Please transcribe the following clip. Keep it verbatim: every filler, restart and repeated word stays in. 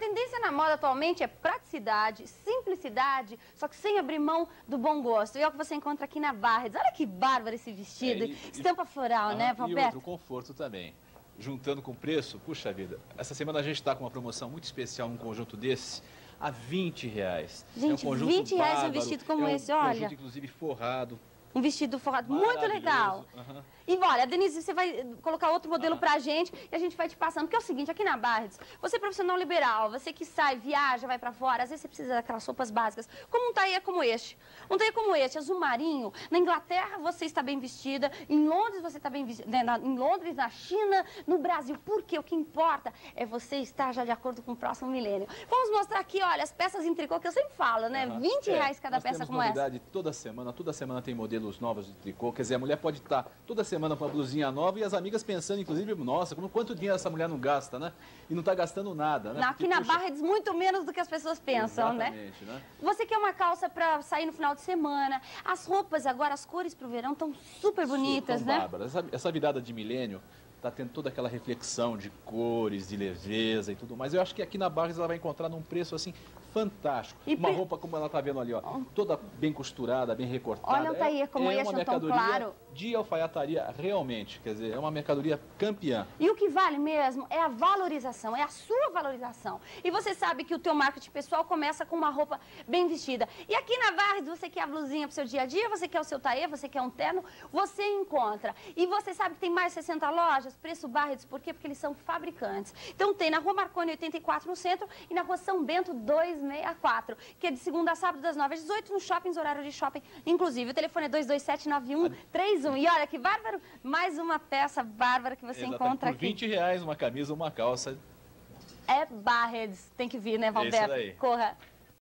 tendência na moda atualmente é praticidade, simplicidade, só que sem abrir mão do bom gosto. E é o que você encontra aqui na Barredes. Olha que bárbaro esse vestido, é, e, estampa floral, e, né, Roberto? E outro, conforto também. Juntando com o preço, puxa vida, essa semana a gente está com uma promoção muito especial, um conjunto desse, a vinte reais. Gente, é um vinte reais bárbaro, um vestido como é um esse, olha. conjunto, inclusive, forrado. Um vestido forrado muito legal. Uhum. E olha, Denise, você vai colocar outro modelo uhum. pra gente e a gente vai te passando. Porque é o seguinte, aqui na Barredes, você é profissional liberal, você que sai, viaja, vai pra fora, às vezes você precisa daquelas roupas básicas, como um taillé como este. Um taillé como este, azul marinho. Na Inglaterra você está bem vestida, em Londres você está bem vestida, né? na, em Londres, na China, no Brasil. Porque o que importa é você estar já de acordo com o próximo milênio. Vamos mostrar aqui, olha, as peças em tricô que eu sempre falo, né? Uhum. vinte reais é, cada nós peça temos como novidade essa. toda semana, toda semana tem modelo novos de tricô, quer dizer, a mulher pode estar toda semana com uma blusinha nova e as amigas pensando, inclusive, nossa, quanto dinheiro essa mulher não gasta, né? E não está gastando nada, né? Aqui Porque, na puxa... Barredes, muito menos do que as pessoas pensam, Exatamente, né? né? Você quer uma calça para sair no final de semana, as roupas agora, as cores para o verão estão super bonitas, super, né? Bárbara, essa, essa virada de milênio está tendo toda aquela reflexão de cores, de leveza e tudo mais. Eu acho que aqui na Barredes ela vai encontrar num preço assim fantástico. E uma pre... roupa como ela está vendo ali, ó, toda bem costurada, bem recortada. Olha um taillé como é, é este, uma um tom claro. De alfaiataria realmente, quer dizer, é uma mercadoria campeã. E o que vale mesmo é a valorização, é a sua valorização. E você sabe que o teu marketing pessoal começa com uma roupa bem vestida. E aqui na Barredes você quer a blusinha para o seu dia a dia, você quer o seu taillé, você quer um terno, você encontra. E você sabe que tem mais de sessenta lojas, preço Barredes, por quê? Porque eles são fabricantes. Então tem na Rua Marconi oitenta e quatro no centro e na Rua São Bento duzentos e sessenta e quatro, que é de segunda a sábado das nove às dezoito, nos shoppings, horário de shopping, inclusive. O telefone é dois dois sete, nove um três um. E olha que bárbaro, mais uma peça bárbara que você Exatamente. encontra Por aqui. vinte reais uma camisa, uma calça. É Barredes, tem que vir, né, Valberto? É isso daí. Corra.